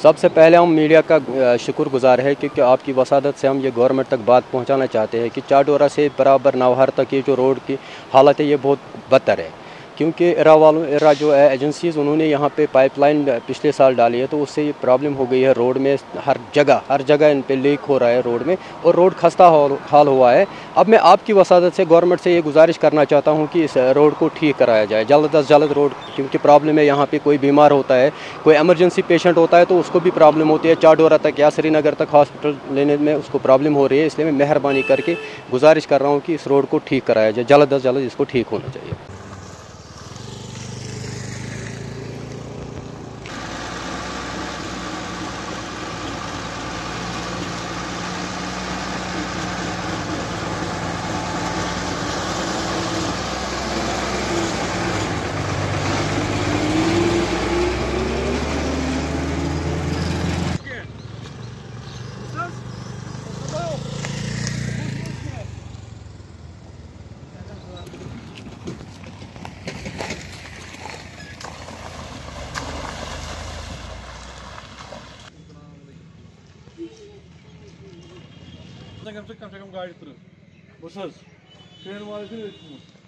सबसे पहले हम मीडिया का शुक्रगुजार है क्योंकि आपकी वसादत से हम ये गवर्नमेंट तक बात पहुंचाना चाहते हैं कि चाडोरा से बराबर नवहर तक ये जो रोड की हालत है ये बहुत बदतर है। क्योंकि इरा जो है एजेंसीज़ उन्होंने यहाँ पे पाइपलाइन पिछले साल डाली है, तो उससे ये प्रॉब्लम हो गई है रोड में। हर जगह इन पे लीक हो रहा है रोड में, और रोड खस्ता हाल हुआ है। अब मैं आपकी वसादत से गवर्नमेंट से ये गुजारिश करना चाहता हूँ कि इस रोड को ठीक कराया जाए जल्द अज जल्द रोड, क्योंकि प्रॉब्लम है यहाँ पे कोई बीमार होता है, कोई एमरजेंसी पेशेंट होता है तो उसको भी प्रॉब्लम होती है। चाडोरा तक या श्रीनगर तक हॉस्पिटल लेने में उसको प्रॉब्लम हो रही है। इसलिए मैं मेहरबानी करके गुजारिश कर रहा हूँ कि इस रोड को ठीक कराया जाए, जल्द अज जल्द इसको ठीक होना चाहिए। कम से कम गाड़ी तुरंत बस ट्रेन वाले